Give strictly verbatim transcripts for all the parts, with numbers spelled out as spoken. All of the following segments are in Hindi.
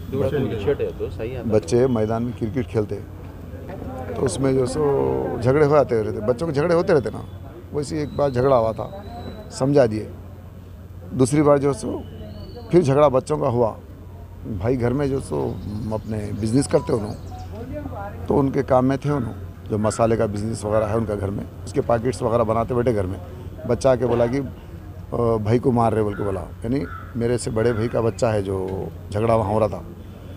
बच्चे मैदान में क्रिकेट खेलते तो उसमें जो सो झगड़े हो जाते रहते, बच्चों के झगड़े होते रहते ना, वैसे एक बार झगड़ा हुआ था, समझा दिए। दूसरी बार जो सो फिर झगड़ा बच्चों का हुआ। भाई घर में जो सो अपने बिजनेस करते उन्होंने, तो उनके काम में थे उन्होंने, जो मसाले का बिजनेस वगैरह है उनका घर में, उसके पैकेट्स वगैरह बनाते बैठे घर में। बच्चा आके बोला कि भाई को मार रहे बोल के बोला, यानी मेरे से बड़े भाई का बच्चा है जो झगड़ा वहाँ हो रहा था।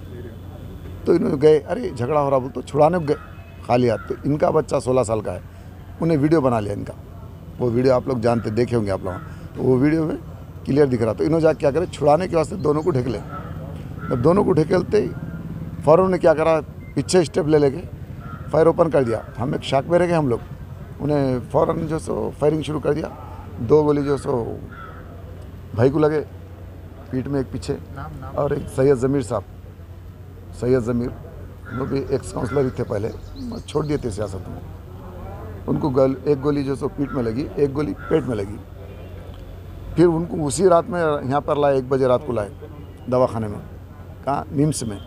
तो इन्होंने गए, अरे झगड़ा हो रहा बोल तो छुड़ाने गए खाली हाथ। तो इनका बच्चा सोलह साल का है, उन्हें वीडियो बना लिया इनका। वो वीडियो आप लोग जानते देखे होंगे आप लोग, तो वो वीडियो में क्लियर दिख रहा। तो इन्होंने जाके क्या करे, छुड़ाने के वास्ते दोनों को ढकेले। जब दोनों को ढकेलते ही फ़ौरन ने क्या करा, पीछे स्टेप ले लेके फायर ओपन कर दिया। हम एक शाक में रह गए हम लोग, उन्हें फ़ौरन जो सो फायरिंग शुरू कर दिया। दो गोली जो सो भाई को लगे पीठ में, एक पीछे, और एक सैयद ज़मीर साहब, सैयद ज़मीर वो भी एक्स काउंसलर ही थे पहले, छोड़ दिए थे सियासत में। उनको गल एक गोली जो सो पीठ में लगी, एक गोली पेट में लगी। फिर उनको उसी रात में यहाँ पर लाए, एक बजे रात को लाए दवाखाने में, कहाँ, निम्स में।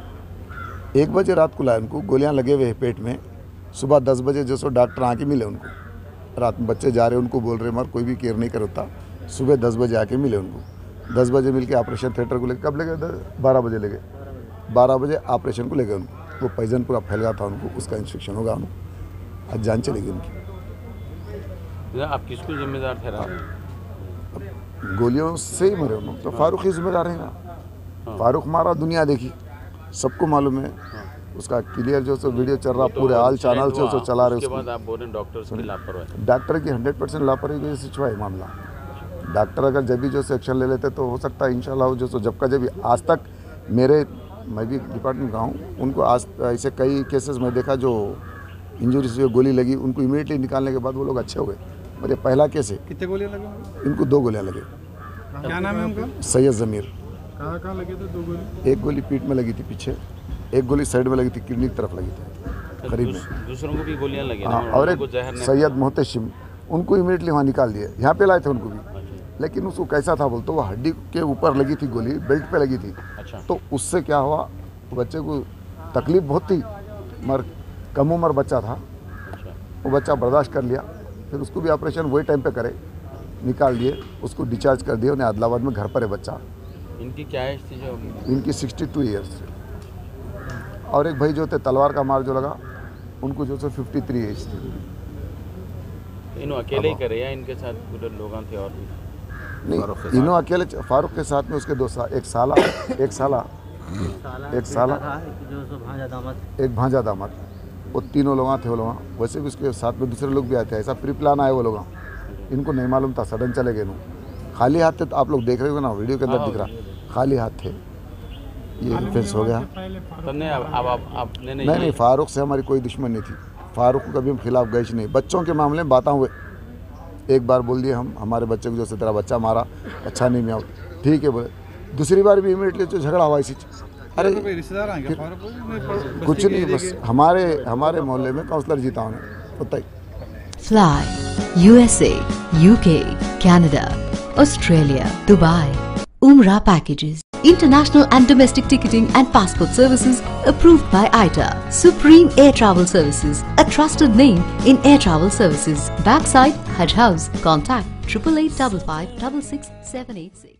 एक बजे रात को लाए उनको, गोलियाँ लगे हुए हैं पेट में। सुबह दस बजे जो सो डॉक्टर आके मिले उनको। रात में बच्चे जा रहे उनको बोल रहे, मगर कोई भी केयर नहीं करता। सुबह दस बजे आके मिले उनको। दस बजे मिल के ऑपरेशन थिएटर को लेकर, कब ले गए, बारह बजे ले गए। बारह बजे ऑपरेशन को ले गए उनको। वो पॉइजन पूरा फैल गया था उनको, उसका इंस्ट्रक्शन होगा उनको, आज जान चलेगी उनकी। आप किसको जिम्मेदार ठहरा? गोलियों से ही मरे उन्होंने, तो फारूक ही जिम्मेदार है ना। फारूक मारा, दुनिया देखी, सबको मालूम है। उसका क्लियर जो सो वीडियो चल रहा, पूरे हाल चैनल से उसको चला रहे। उसके बाद आप बोल रहे डॉक्टर्स की लापरवाही, डॉक्टर की हंड्रेड परसेंट लापरवाही की वजह से छुआ है मामला। डॉक्टर अगर जब भी जो सो एक्शन ले लेते तो हो सकता है इंशाल्लाह जो सो, जब का जब आज तक मेरे, मैं भी डिपार्टमेंट का हूँ, उनको आज ऐसे कई केसेस में देखा जो इंजरीज जो गोली लगी, उनको इमीडिएटली निकालने के बाद वो लोग अच्छे हो गए। मेरे पहला केस है। कितने गोलियां लगे? इनको दो गोलियां लगे। क्या नाम है उनका? सैयद ज़मीर। कहाँ कहाँ लगे थे दो गोली? एक गोली पीठ में लगी थी पीछे, एक गोली साइड में लगी थी, किडनी की तरफ लगी थी करीब में। दूसरों को भी गोलियां लगी। हाँ, और एक सैयद मोहतशिम, उनको इमीडिएटली वहाँ निकाल दिया। यहाँ पे लाए थे उनको भी, लेकिन उसको कैसा था बोलते, वो हड्डी के ऊपर लगी थी गोली, बेल्ट पे लगी थी। अच्छा। तो उससे क्या हुआ, बच्चे को तकलीफ बहुत थी, मगर कम उम्र बच्चा था। अच्छा। वो बच्चा बर्दाश्त कर लिया। फिर उसको भी ऑपरेशन वही टाइम पे करे, निकाल दिए, उसको डिस्चार्ज कर दिया। उन्हें आदिलाबाद में घर पर है बच्चा। इनकी क्या एज थी? जो इनकी सिक्सटी टू ईयर्स। और एक भाई जो थे तलवार का मार जो लगा, उनको जो सो फिफ्टी थ्री एज थी। इन्हों अकेले ही करे या इनके साथ पूरे लोग थे और भी? नहीं, इन्हों अकेले, फारूक के साथ में उसके दो साल, एक साला एक साला एक साला एक भांजा दामाद, वो तीनों लोग थे। वो लोग वैसे भी उसके साथ में दूसरे लोग भी आए थे। ऐसा प्री प्लान आए वो लोग, इनको नहीं मालूम था, सडन चले गए। खाली हाथ थे, तो आप लोग देख रहे हो ना वीडियो के अंदर दिख रहा, खाली हाथ थे। ये डिफेंस हो गया। नहीं, अब आप आपने नहीं नहीं, फारूक से हमारी कोई दुश्मन नहीं थी। फारूक को कभी हम खिलाफ गए नहीं। बच्चों के मामले में बातें हुए, एक बार बोल दिए हम, हमारे बच्चे को जैसे तेरा बच्चा मारा, अच्छा नहीं मैं, ठीक है बोले। दूसरी बार भी इमीडिएटली जो झगड़ा हुआ इसी, अरे रिश्तेदार आएंगे कुछ नहीं, बस हमारे हमारे मोहल्ले में काउंसलर जीता उन्हें, पता ही। Fly U S A, U K, Canada, Australia, Dubai. Umrah packages. International and domestic ticketing and passport services approved by I T A. Supreme Air Travel Services, a trusted name in air travel services. Backside Hajj House. Contact triple eight five five six six seven eight six.